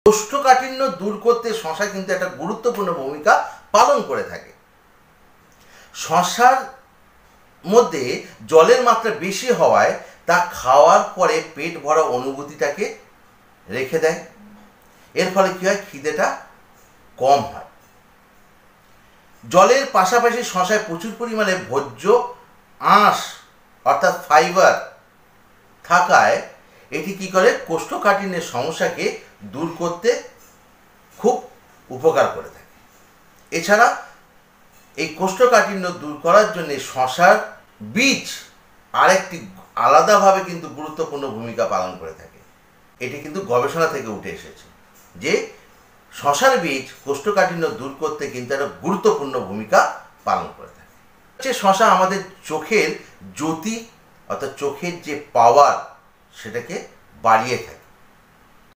কোষ্ঠকাঠিন্য দূর করতে শশা কিন্তু একটা গুরুত্বপূর্ণ ভূমিকা পালন করে থাকে। শশার মধ্যে জলের মাত্রা বেশি হওয়ায় তা খাওয়ার পরে পেট ভরা অনুভূতিটাকে রেখে দেয়। এর ফলে কী হয়, খিদেটা কম হয়। জলের পাশাপাশি শশায় প্রচুর পরিমাণে ভোজ্য আঁশ অর্থাৎ ফাইবার থাকায় এটি কী করে, কোষ্ঠকাঠিন্যের সমস্যাকে দূর করতে খুব উপকার করে থাকে। এছাড়া এই কোষ্ঠকাঠিন্য দূর করার জন্য শশার বীজ আরেকটি আলাদাভাবে কিন্তু গুরুত্বপূর্ণ ভূমিকা পালন করে থাকে। এটি কিন্তু গবেষণা থেকে উঠে এসেছে যে শশার বীজ কোষ্ঠকাঠিন্য দূর করতে কিন্তু একটা গুরুত্বপূর্ণ ভূমিকা পালন করে থাকে। শশা আমাদের চোখের জ্যোতি অর্থাৎ চোখের যে পাওয়ার সেটাকে বাড়িয়ে থাকে।